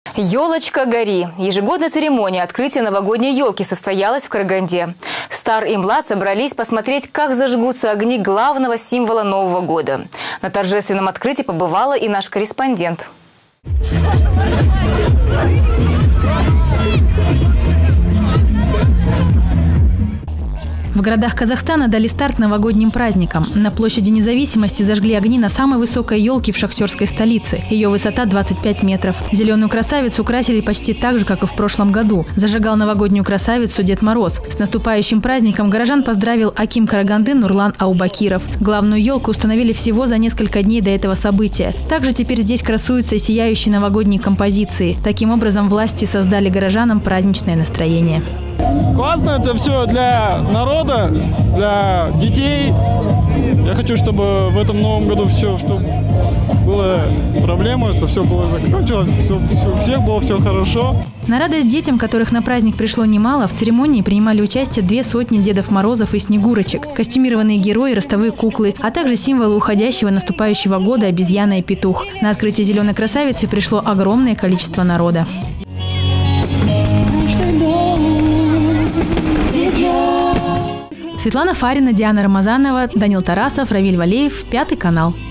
Елочка гори. Ежегодная церемония открытия новогодней елки состоялась в Караганде. Стар и млад собрались посмотреть, как зажгутся огни главного символа Нового года. На торжественном открытии побывала и наш корреспондент. В городах Казахстана дали старт новогодним праздникам. На площади Независимости зажгли огни на самой высокой елке в шахтерской столице. Ее высота 25 метров. Зеленую красавицу украсили почти так же, как и в прошлом году. Зажигал новогоднюю красавицу Дед Мороз. С наступающим праздником горожан поздравил аким Караганды Нурлан Аубакиров. Главную елку установили всего за несколько дней до этого события. Также теперь здесь красуются сияющие новогодние композиции. Таким образом, власти создали горожанам праздничное настроение. Классно это все для народа, для детей. Я хочу, чтобы в этом новом году все, чтобы было проблемы, что все было закончилось, у всех было все хорошо. На радость детям, которых на праздник пришло немало, в церемонии принимали участие 200 Дедов Морозов и Снегурочек, костюмированные герои, ростовые куклы, а также символы уходящего наступающего года обезьяна и петух. На открытие зеленой красавицы пришло огромное количество народа. Светлана Фарина, Диана Рамазанова, Данил Тарасов, Равиль Валеев, 5 канал.